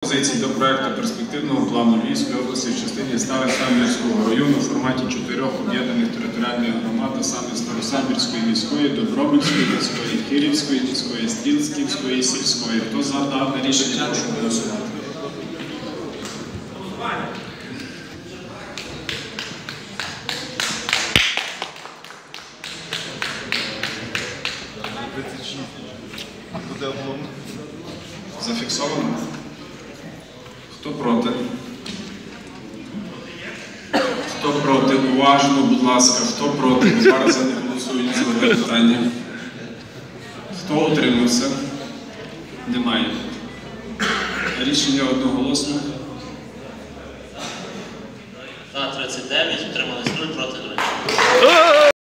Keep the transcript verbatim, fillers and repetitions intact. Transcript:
пропозицій до проекту перспективного плану Львівської області в частині Старосамбірського району в форматі чотирьох об'єднаних територіальних громад, а саме Старосамбірської міської, Добробільської міської, Кирівської міської, Стрілськівської сільської. Хто за дане рішення, прошу голосувати. Зафіксовано? Хто проти? Хто проти? Уважно, будь ласка. Хто проти? Два рази не голосують за одне питання. Хто утримався? Немає. Рішення одноголосно. За тридцять дев'ять, утримались нуль, проти нуль.